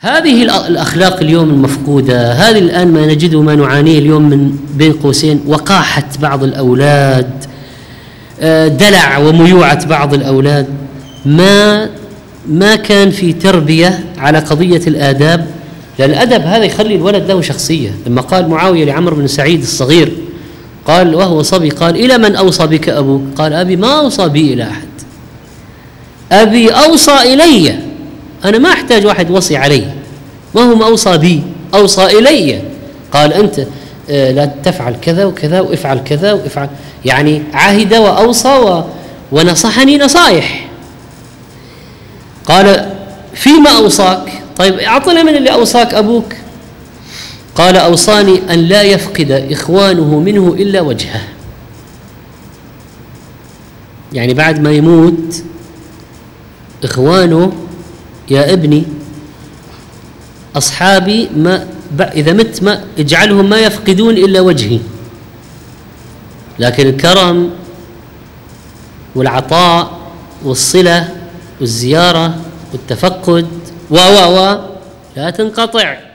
هذه الأخلاق اليوم المفقودة، هذه الآن ما نجده ما نعانيه اليوم من بين قوسين وقاحة بعض الأولاد، دلع وميوعة بعض الأولاد. ما كان في تربية على قضية الآداب، لأن الأدب هذا يخلي الولد له شخصية. لما قال معاوية لعمرو بن سعيد الصغير، قال وهو صبي، قال إلى من أوصى بك أبوك؟ قال أبي ما أوصى بي إلى أحد، أبي أوصى إلي، أنا ما أحتاج واحد وصي علي، ما هو ما أوصى بي، أوصى إلي. قال أنت لا تفعل كذا وكذا وافعل كذا وافعل، يعني عهد وأوصى ونصحني نصائح. قال فيما أوصاك؟ طيب أعطنا من اللي أوصاك أبوك. قال أوصاني أن لا يفقد إخوانه منه إلا وجهه، يعني بعد ما يموت إخوانه، يا ابني أصحابي ما إذا مت ما اجعلهم ما يفقدون إلا وجهي. لكن الكرم والعطاء والصلة والزيارة والتفقد لا تنقطع.